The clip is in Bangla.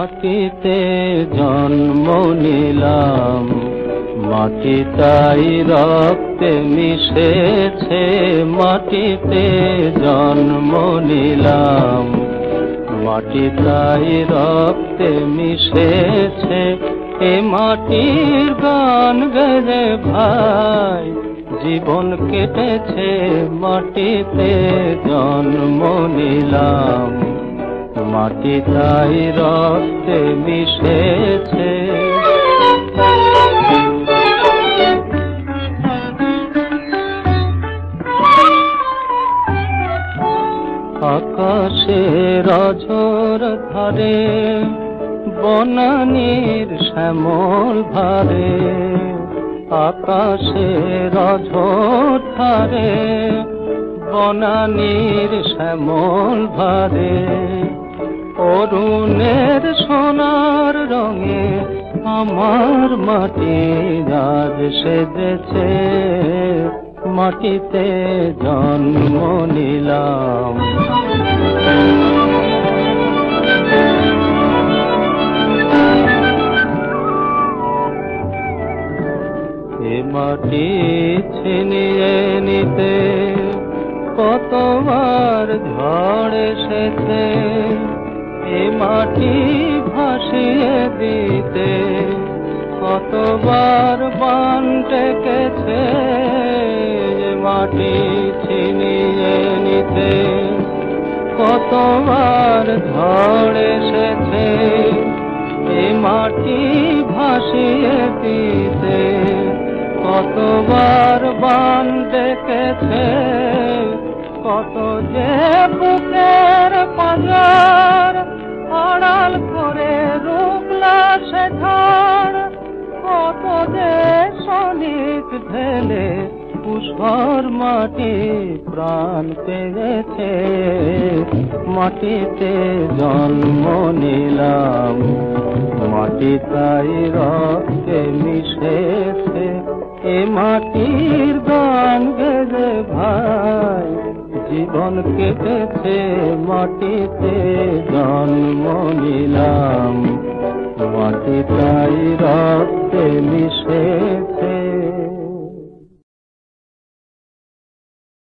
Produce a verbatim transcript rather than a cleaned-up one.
মাটিতে জন্ম নিলাম, মাটি তাই রক্তে মিশেছে। মাটিতে জন্ম নিলাম, মাটি তাই রক্তে মিশেছে। এ মাটির গান গেয়ে ভাই জীবন কেটেছে। মাটিতে জন্ম নিলাম, মাটি তাই রক্তে মিশেছে। আকাশের অঝোর ধারে বনানীর শ্যামল ভারে, আকাশের অঝোর ধারে বনানীর শ্যামল ভারে, অরুণের সোনার রঙে আমার মাটি আজ সেজেছে। মাটিতে জন্ম নিলাম, এ মাটি ছিনিয়ে নিতে কতবার ঝড় এসেছে। এ মাটি ভাসিয়ে দিতে কতবার বান ডেকেছে। মাটি ছিনিয়ে নিতে কতবার ঝড় এসেছে। এ মাটি ভাসিয়ে দিতে কতবার বান ডেকেছে। কত যে বুকের পাঁজর আড়াল করে রুগলা সে ঝড়, কত যে শনিক ঢেলে উসর মাটি প্রাণ পেয়েছে। মাটিতে জন্ম নিলাম, মাটি তাই রক্তে মিশেছে। এ মাটির গান গেয়ে ভাই জীবন কেটেছে। মাটিতে জন্ম নিলাম, মাটি তাই রক্তে মিশেছে।